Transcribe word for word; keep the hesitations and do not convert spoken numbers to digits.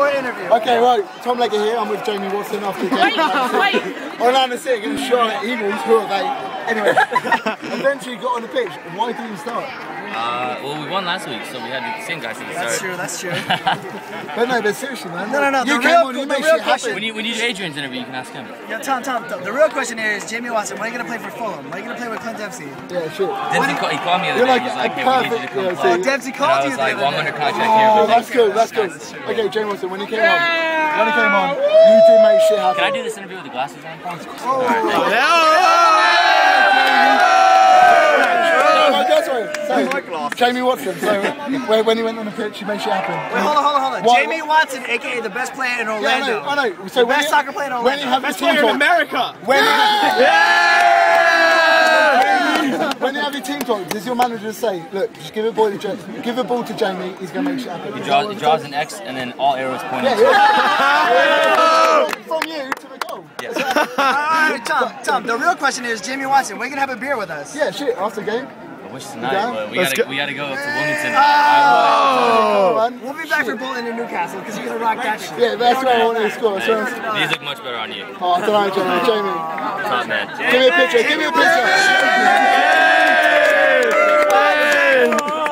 Short interview. Okay, right. Tom Leggett here. I'm with Jaime Watson after the game. Wait, wait. Orlando City against Charlotte Eagles. Who are they? Anyway, eventually got on the pitch. Why didn't you start? Uh, well, we won last week, so we had the same guys to the start. That's true, that's true. But no, but seriously, man. No, no, no. You the came real, on, you the made real shit question. happen. When you, when you do Adrian's interview, you can ask him. Yeah, Tom, Tom, Tom, the real question here is Jaime Watson, when are you going to play for Fulham? When are you going to play with Clint Dempsey? Yeah, shit. Dempsey call, he called me the other You're day. like He's like, a hey, we need you to perfect- come yeah, play. Oh, Dempsey called And I you was the like, other well, I'm day. under contract here. Oh, but that's good, that's good. Okay, Jaime Watson, when you came on, when you came on, you did make shit happen. Can I do this interview with the glasses on? Oh, Jaime Watson, so when he went on the pitch, he made shit happen. Wait, hold on, hold on, hold on. What? Jaime Watson, aka the best player in Orlando. Yeah, I know, I know. So the when best you, soccer player in Orlando. When you have best your team player in talk, America. When, Yeah! when you have your team talk, does your manager say, look, just give a ball to Jaime, give a ball to Jaime, he's gonna make shit happen? He draws, he draws an X and then all arrows pointing. Yeah, yeah. From you to the goal. Yes. Alright, Tom, Tom, the real question is, Jaime Watson, when are you going to have a beer with us? Yeah, shit, after the game. I wish tonight, Yeah? but we Let's gotta, go. we gotta go to Wilmington. Oh. We'll be back for Bolton in Newcastle because you're going to rock that shit. Yeah, that's where I wanted to score. So, Hey, these look much better on you. oh, I don't know, Jaime. Jaime. Top man. Give me a picture, give me a picture.